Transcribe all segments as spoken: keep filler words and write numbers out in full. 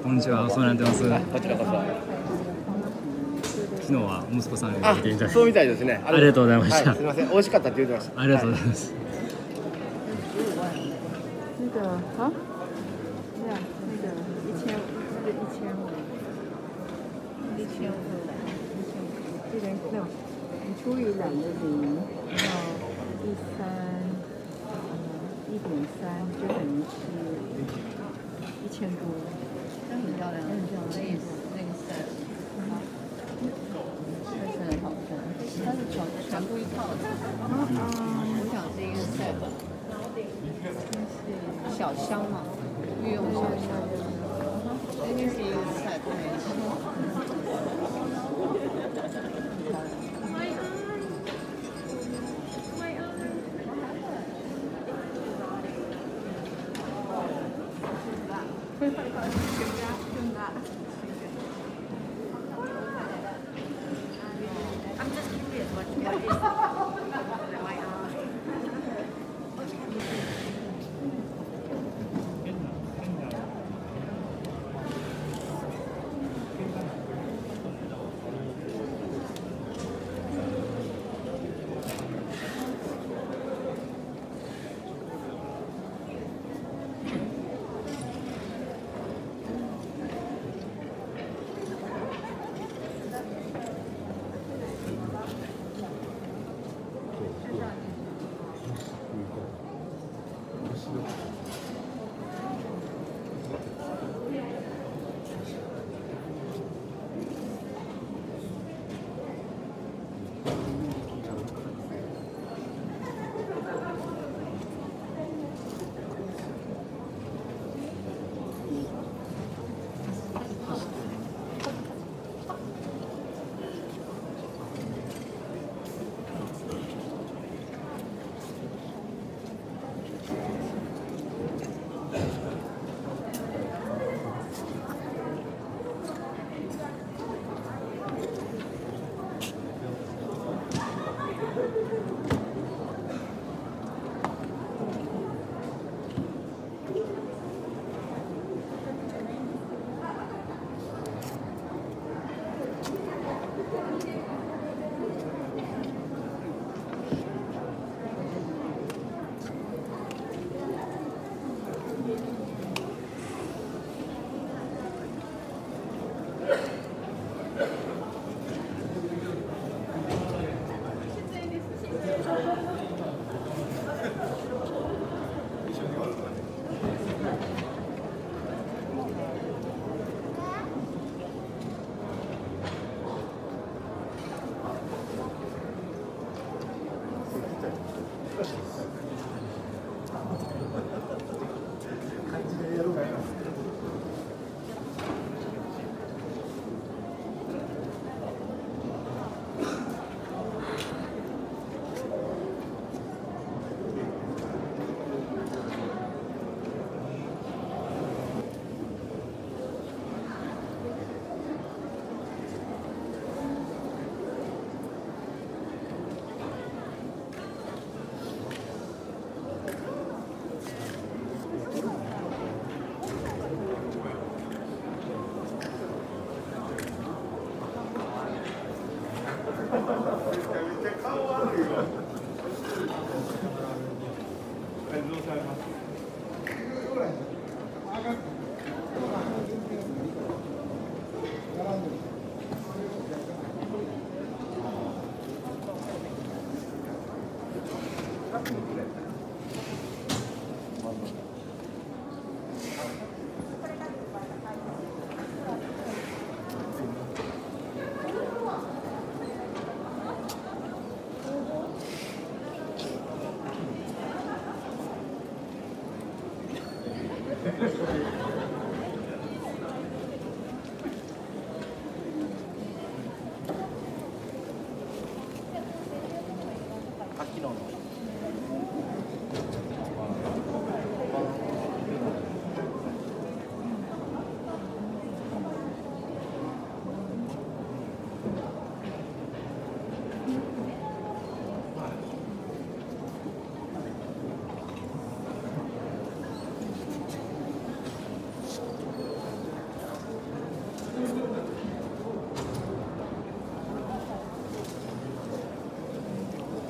こんにちは、お世話になってます。 こちらこそ。 昨日は息子さんに来ていただいて、 そうみたいですね。 ありがとうございました。 はい、すみません、美味しかったって言ってました。 ありがとうございます。 那个好，这样那个一千，那个一千五，一千五，一千五，这边那你除以两个零，然后一三，嗯，一点三就等于是一千多，那很漂亮，很漂亮，那个那个 set， 那是很好看，它是全全部一套的，嗯，我想是一个 set。小香嘛，御用小香，那个是一个菜，它没吃。I'm just curious what what is why are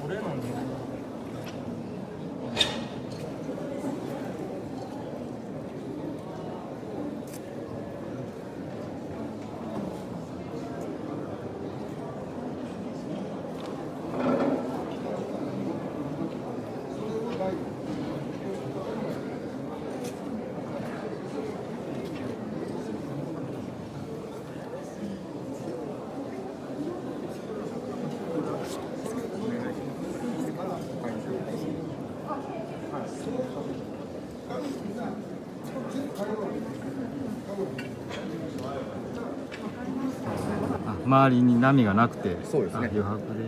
周りに波がなくて、 そうですね。 余白で。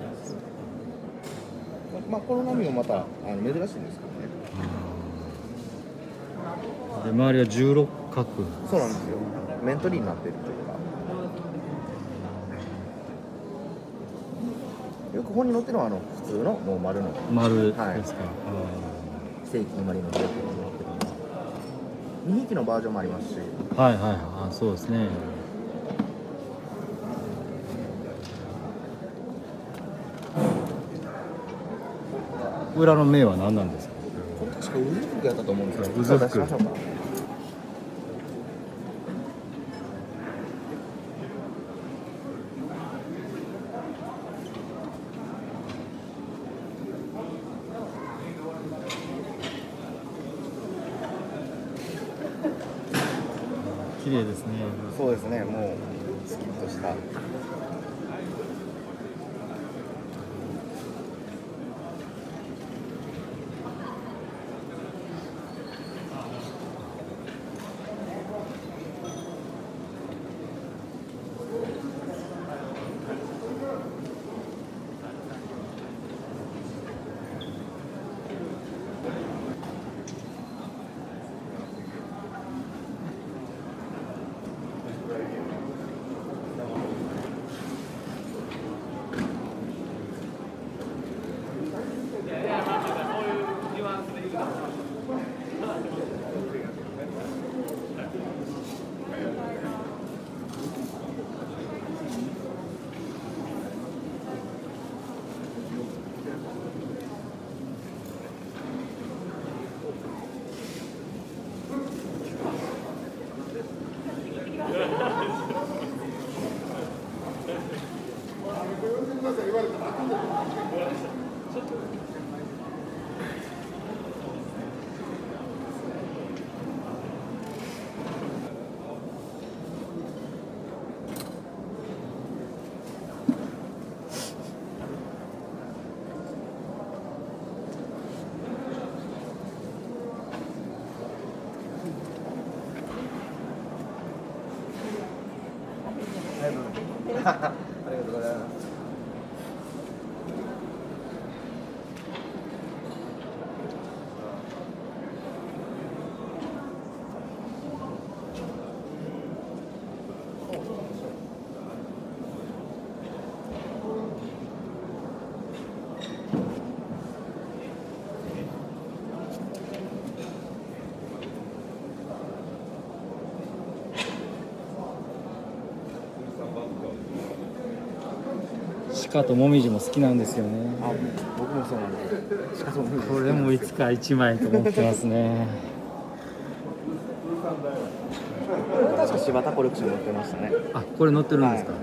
まあこの波もまたあの珍しいんですけどね。 で周りはじゅうろっ角。 そうなんですよ。面取りになってるというか。よく本に載ってるのはあの普通のもう丸の丸ですか。 はい、正規決まりの条件に載ってるのはにひきのバージョンもありますし。 はいはいはい、あ、そうですね。裏の目は何なんですか。 これ確かウズ服やったと思うんですけど、 ウズ服出しましょうか。 綺麗ですね。 そうですね、もうスキッとした。ありがとうございます。 鹿ともみじも好きなんですよね。 あ、僕もそうなんです。しかもこれもいつか一枚と思ってますね。 確か柴田コレクション載ってましたね。 あ、これ載ってるんですか。 はい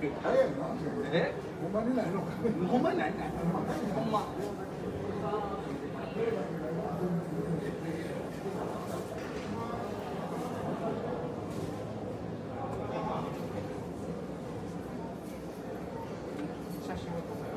あれやんな。え？ほんまにないのか。ほんまにないない。ほんま。写真を撮ったよ。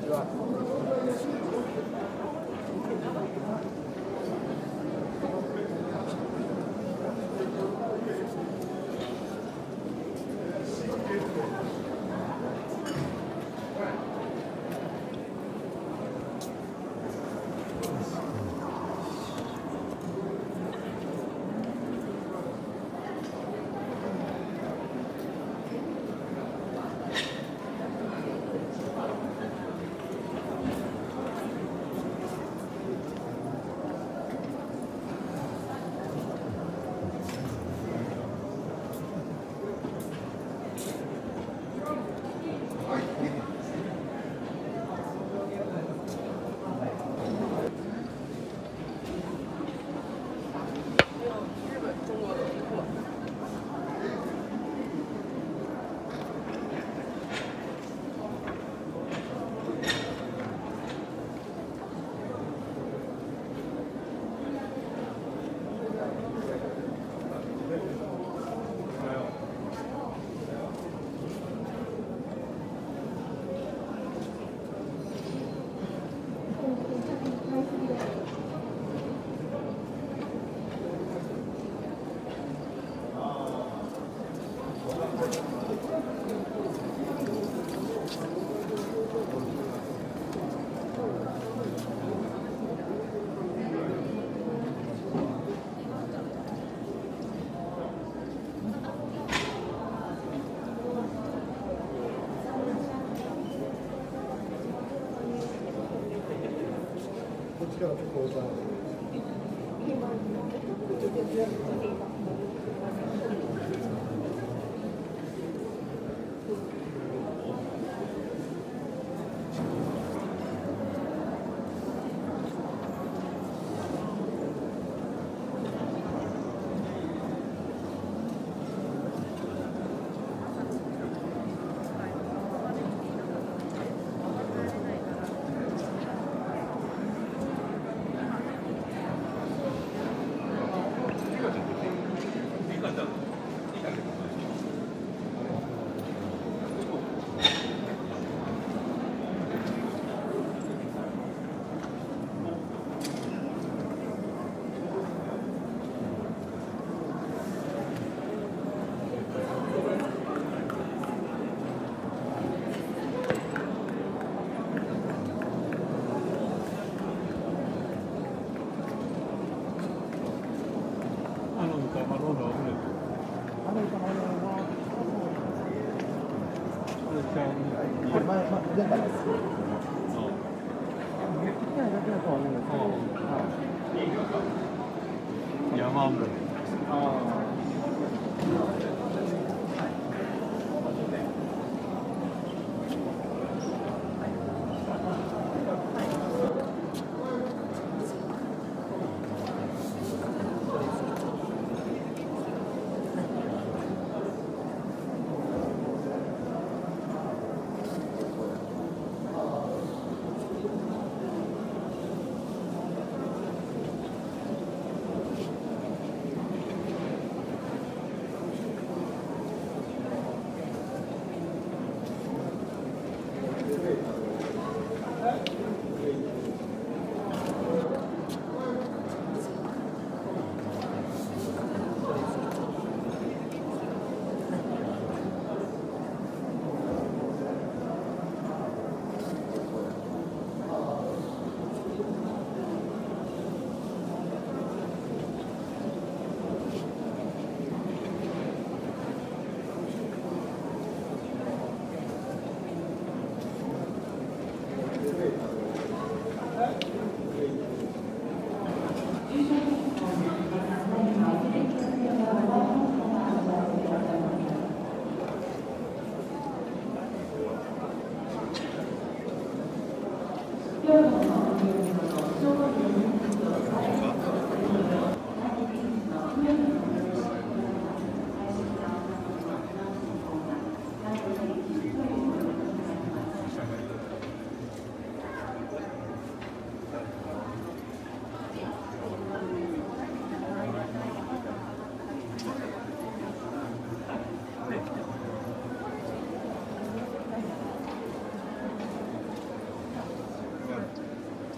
山も。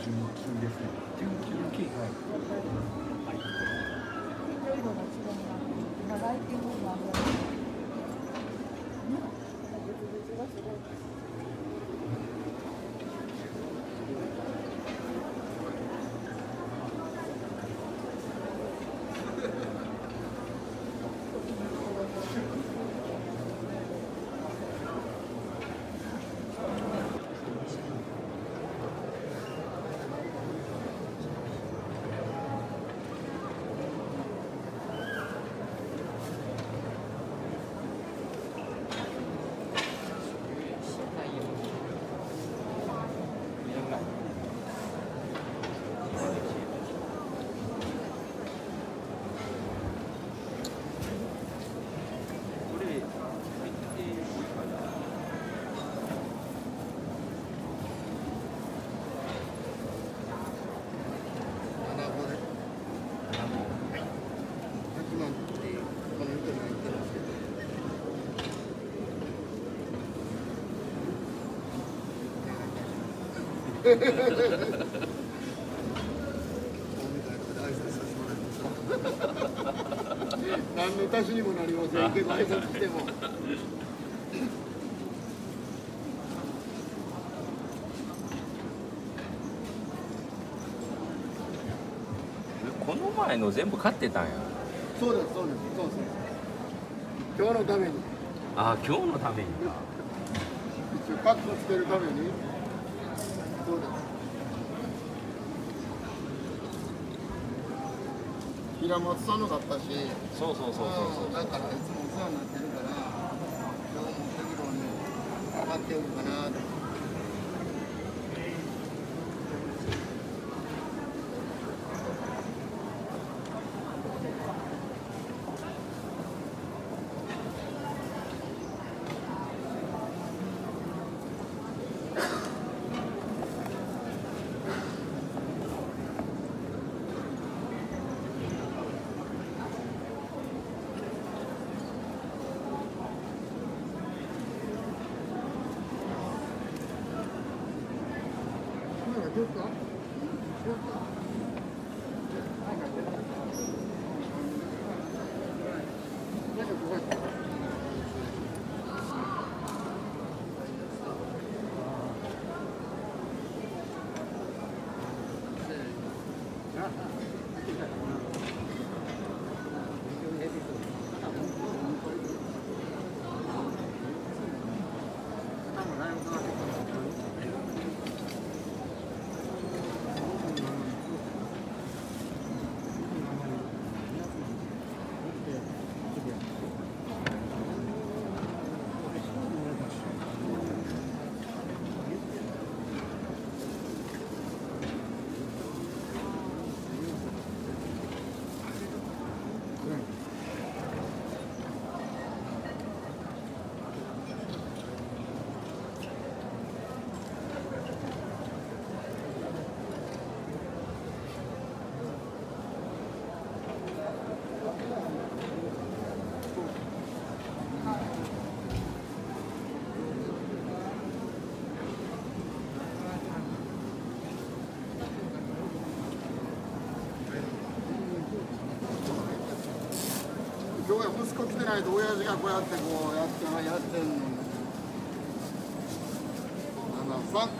純金ですね。純金。はい。 色々が違うな。今ライティングもあるわけ。別々がすごい。 何の足しにもなりませんけど、挨拶しても。 この前の全部買ってたんや。 そうです、そうです、そうです。今日のために。 ああ、今日のためにか。 一応カットしてるために。そうです。平松さんのだったし。 そうそうそうそうそう。 だからいつもお世話になってるから、今日も適度に上がってるかなと。今日は息子来てないと親父がこうやってこうやってやってんのに。ななさん。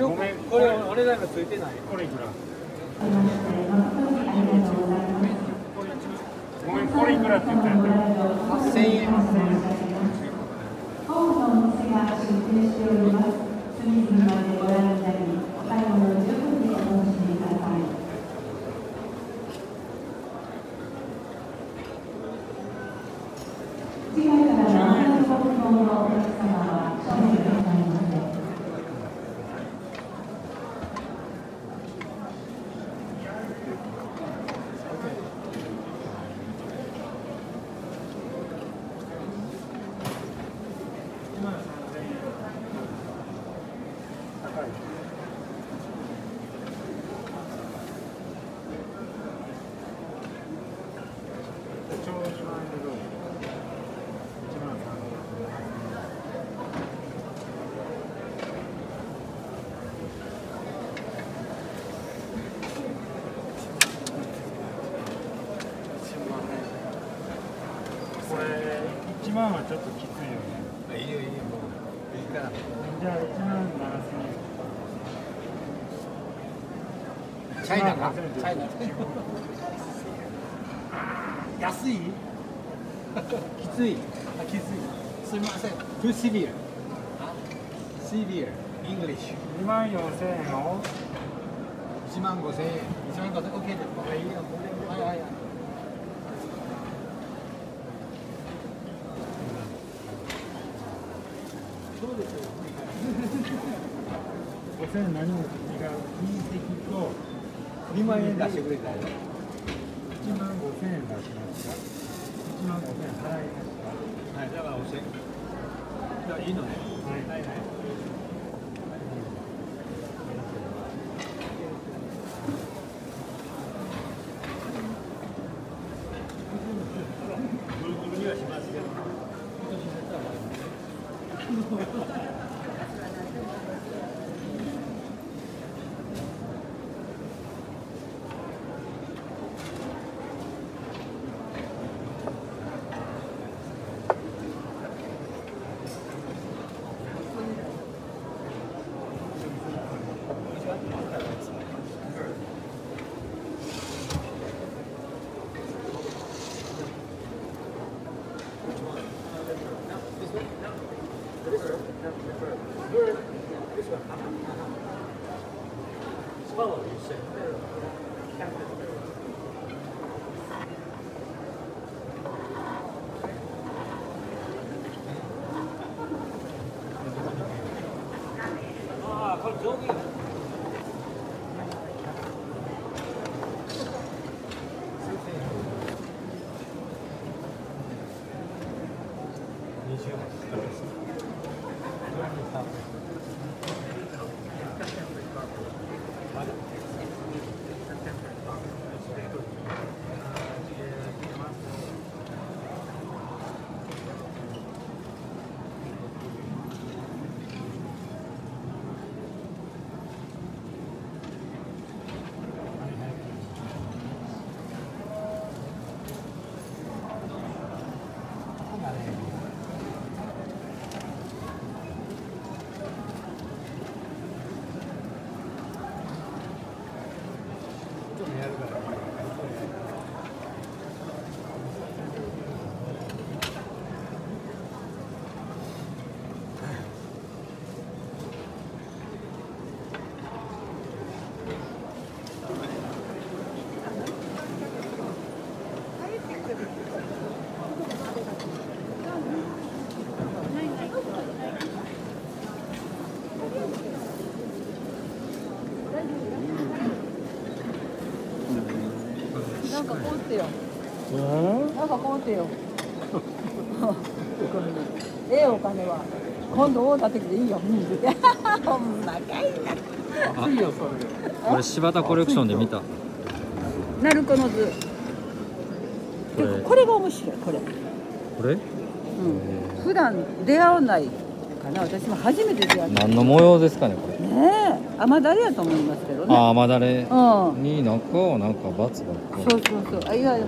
ごめん、これお値段がついてない。これいくら？ごめん、これいくらって言ったんやったら。はっせんえん。これいちまんはちょっときついよね。いいよいいよ、もういいから。じゃあいちまんななせんえん。チャイナか？チャイナ。安い？きつい。あ、きつい。すみません。Too severe. Severe. English. にまんよんせんえんをいちまんごせんえん。いちまんごせんえん。OK です。いいよ。はいはいはい。そうですよ。ごせんえん何も違う。隕石とにまんえん出してくれたよ。いちまんごせんえん出しますか。いちまんごせんえん払いますか。はい、だからおせん。じゃあいいのね。はいはいはい。ぐるぐるにはしますけど。 なんかこうってよ。なんかこうってよ。ええお金は今度大田的でいいよ。ほんまかいな。いいよそれ。 これ柴田コレクションで見た。 鳴子の図。 これこれが面白いこれ。 これ？ うん。普段出会わないかな。私も初めて出会った。 何の模様ですかねこれ？ ねえ、雨だれやと思いますけどね。 あ、雨だれうんになんかなんかバツが。 そうそうそう。あ、いやいや。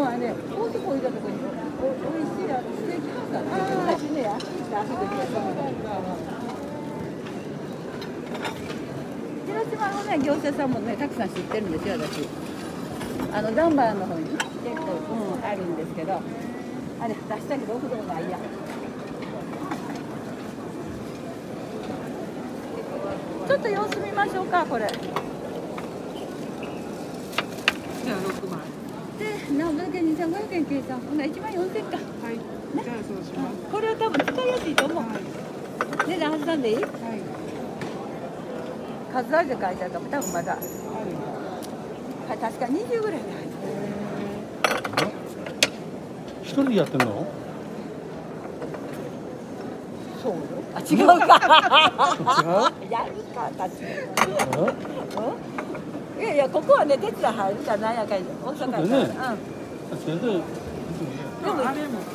はね、高速降りたところにおおいしいあのステーキハウスがあってね、あそこであそこで広島のね業者さんもねたくさん知ってるんですよ私。あのダンバーの方に結構、うん、あるんですけど、あれ出したけど奥どこないや。ちょっと様子見ましょうかこれ。 じゃあろくまい。 で、何分でにせんごひゃくえん計算。ほないちまんよんせんか。 はい。じゃあそうします。 これは多分使いやすいと思う。 はい。 値段外さんでいい？ はい。 数ありで書いてあるから多分まだ。 ある。 はい、確かににじゅうぐらいで入ってる。 一人でやってんの？ そうよ。あ、違うか。 違う？ やるか、確かに。うん？いやいや、ここはね、手伝い入るじゃないやかい。大阪やから。 そうだよねうん。 全然。 でも、 あれも。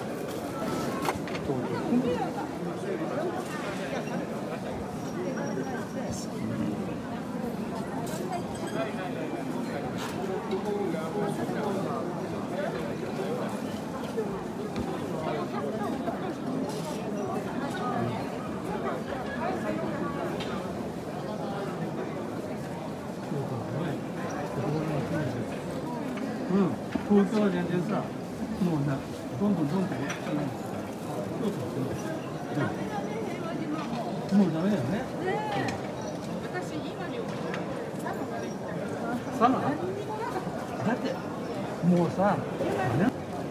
うん、東京は全然さ、もうな、どんどんどんどん、うん、そうそうそう、うん、もうダメだよね。 私今にサマだってもうさ、ね、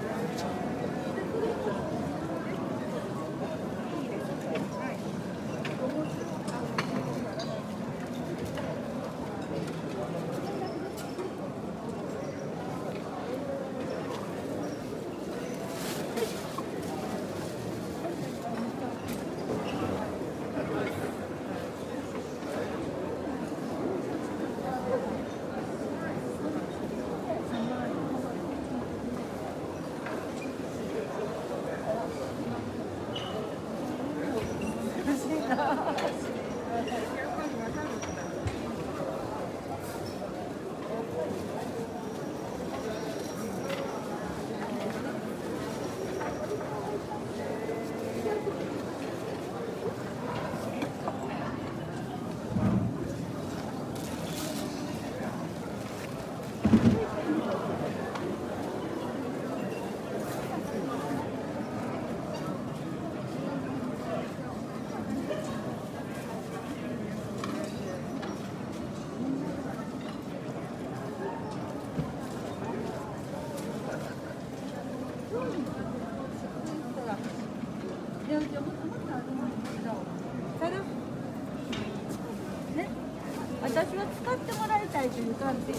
ね、私は使ってもらいたいという観点。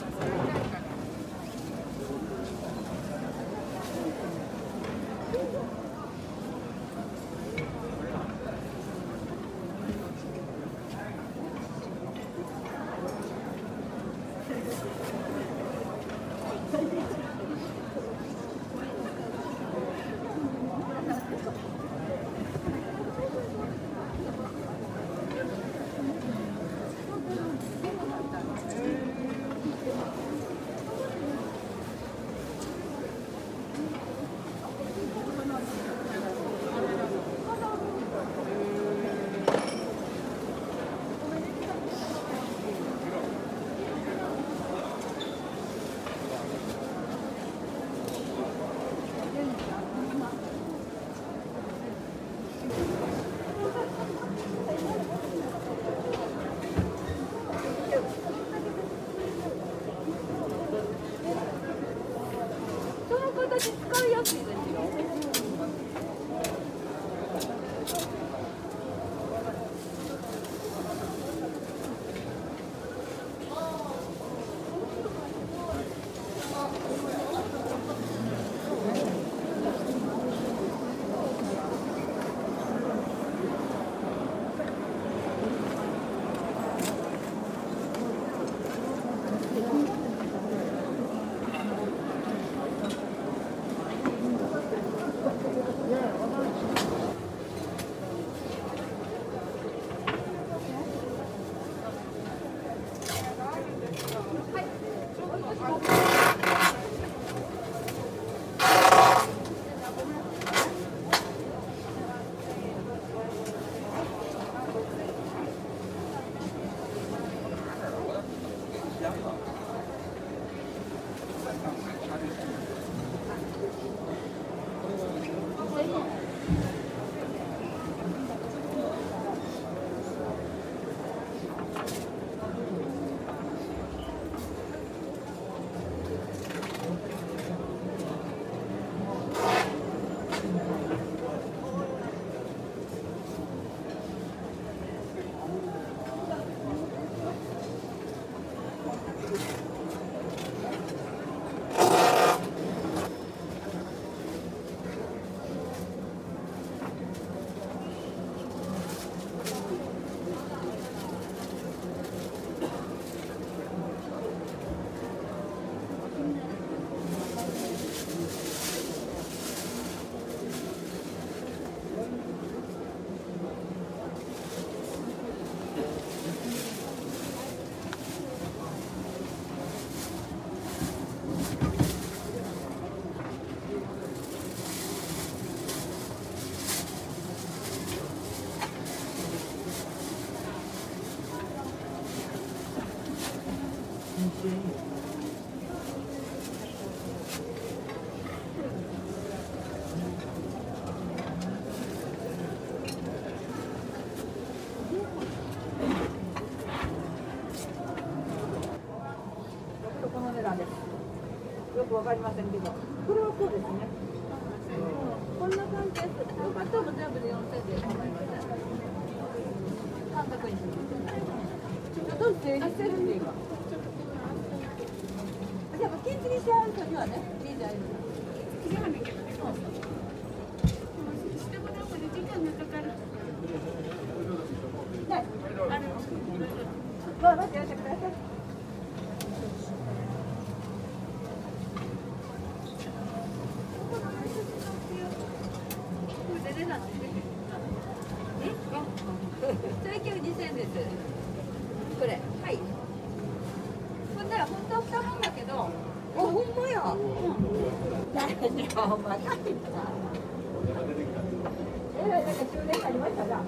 その形使いやすいですよ。 この値段です。よくわかりませんけど、これはこうですね。こんな感じです。よかったら全部でよんせんで構いません。半額にします。ちょっと整理してるんで今。じゃあ金継ぎしてある人にはね、いいじゃないですか。 次はねけどね。してもらうまで時間がかかる。 ね、 あれ。 まあ待ってやってください。それ今日にせんえんです。これ、はい。こんなら本当は二本だけど。あ、ほんまや。うん。何をお前かって言った。えらいなんか終電ありましたな。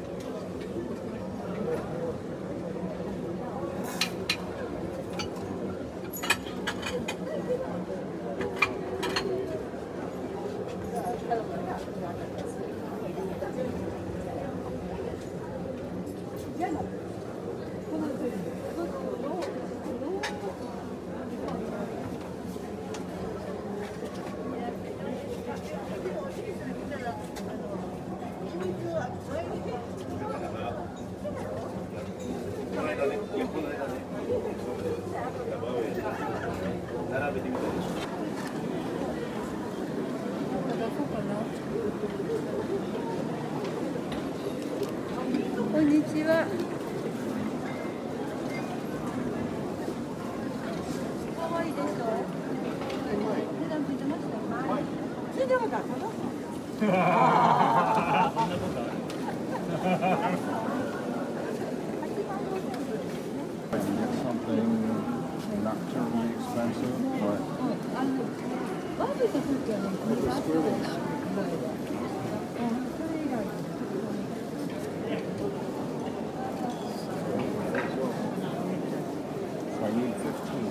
こんにちは。可愛いでしょ。値段聞いてました。聞いてなかった。 Something not terribly expensive, but あのバービーの時はね、これがあったんです。それ以来。 I need fifteen.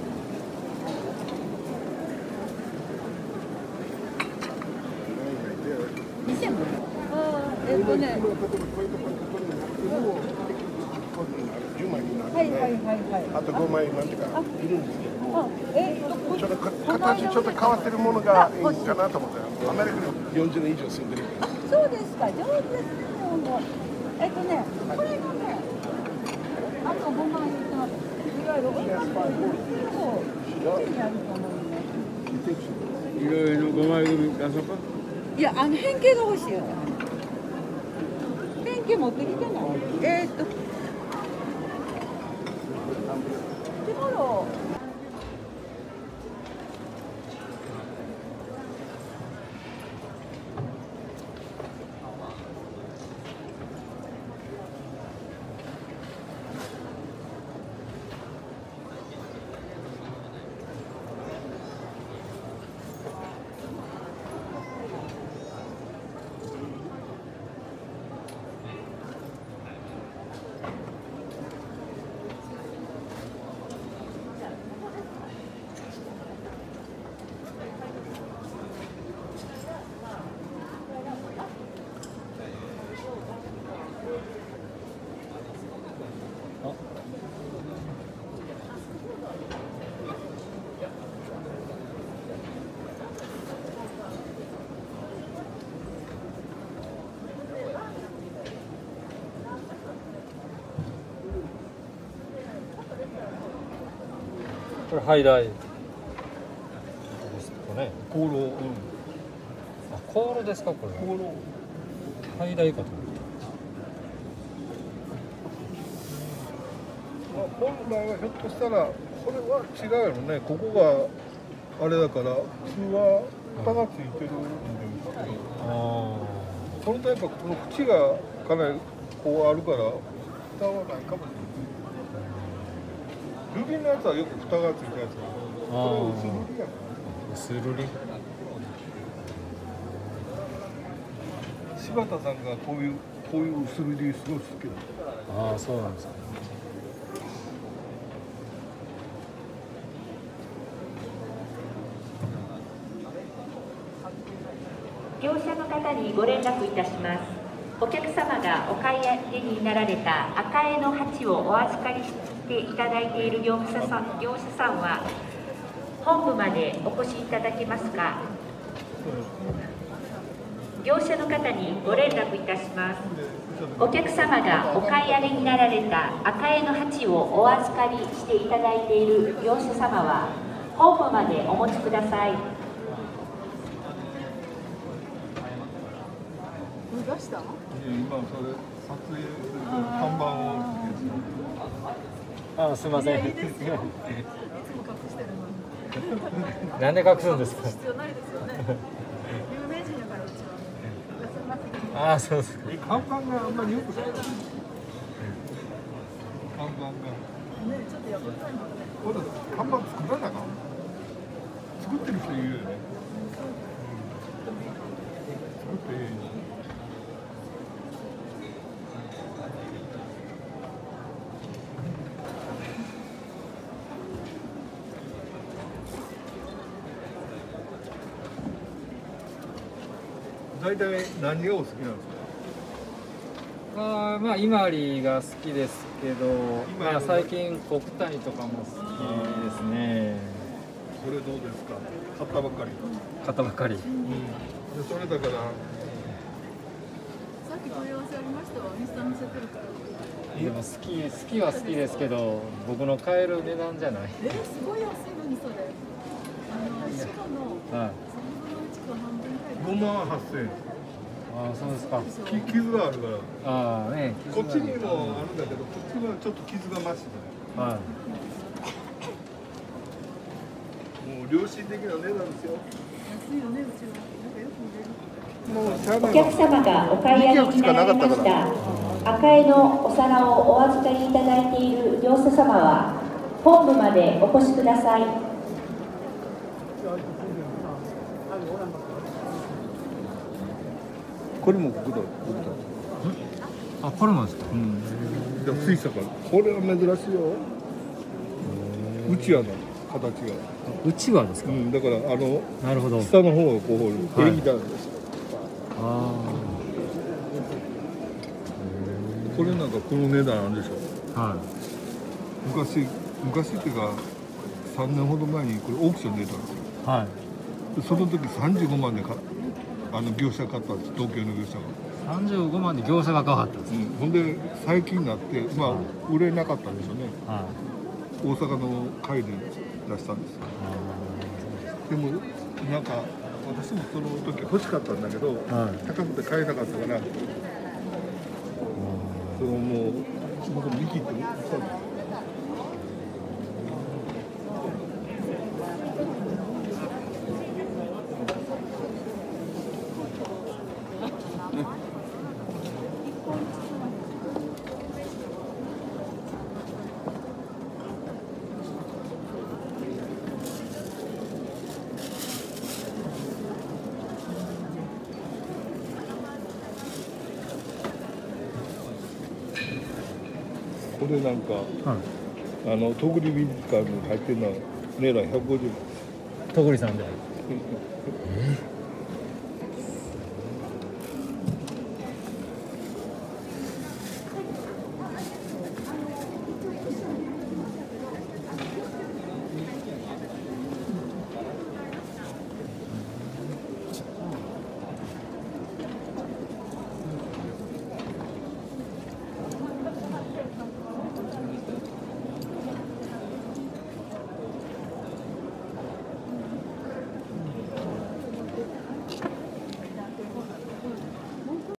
にせんも。ああ、えっとね。はいはいはいはい。 あとごまいなんていうかいるんですけども、 あ、えっと、 ちょっとか形ちょっと変わってるものがいいかなと思って、アメリカによんじゅうねん以上住んでるから。 そうですか、上手ですね。えっとね、これがね、あとごまん円と、いわゆるお金のそう、手にあると思うね。 いろいろごまい組出そうか。 いや、あの変形が欲しいよ。変形持ってきてない。えー、っと。手頃。 これハイダイですかね。 香炉、うん。 あ、香炉ですかこれ。 香炉。 ハイダイかと思っまあ、本来はひょっとしたらこれは違うよね。ここがあれだから普通は蓋がついてるんですけど、 た。あこのタイプはこの口がかなりこうあるから蓋はないかもしれない。ルビーのやつはよく蓋がついたやつだけど、これは薄塗りやから。 あ、薄塗り。 柴田さんがこういうこういう薄塗りすごい好きだ。 ああ、そうなんですか。 にご連絡いたします。お客様がお買い上げになられた赤江の鉢をお預かりしていただいている業者さん、業者さんは本部までお越しいただけますか。業者の方にご連絡いたします。お客様がお買い上げになられた赤江の鉢をお預かりしていただいている業者様は本部までお持ちください。 どうした？ 今それ撮影看板を。 あ、すみません。 いいですよ。いつも隠してるのに。 なんで隠すんですか。 必要ないですよね。有名人だからうちは。 ああ、そうです。 看板があんまりよくない。看板が。 ね、ちょっとやばいもんね。 これ看板作らなか。作ってる人いるよね。作っていいの。大体何がお好きなんですか。 あーまあ伊万里が好きですけど、まあ最近国谷とかも好きですね。 それどうですか。買ったばっかり。 買ったばっかり。 うん。でそれだから。 さっき問い合わせありましたわ。インスタ載せてるから。 でも好き好きは好きですけど、僕の買える値段じゃない。 えー、すごい安いのにそれ。あの白のはい。 五万八千円。 ああ、そうですか。 き傷があるから。 ああね。 こっちにもあるんだけど、こっちはちょっと傷が増してる。 はい。 もう良心的な値段ですよ。 安いよね、うちは。なんかよく見れる。 もうしゃあないお客様がお買い上げになられました赤江のお皿をお預かりいただいている業者様は本部までお越しください。 これもここだ、ここだ。 あ、これもですか。 うん。でも水車から、これは珍しいよ。うちわの形が。 うちわですか。 うん、だから、あの。 なるほど。 下の方がこう、エレギターですよ。 ああ。これなんか、この値段あるでしょ。 はい。 昔、昔っていうか。さんねんほど前に、これオークション出たんですよ。 はい。 でその時さんじゅうごまんでか。あの業者買ったんです。東京の業者が。 さんじゅうごまんで業者が買わはったんです。 うん、ほんで最近になってまあ売れなかったんでしょうね。 はい。 大阪の会で出したんです。でもなんか私もその時欲しかったんだけど、はい、高くて買えなかったから、そのもう僕見切って売ったんです。これなんか、はい、あの戸栗美術館に入ってるのは値段ひゃくごじゅうまん。 戸栗さんで。 え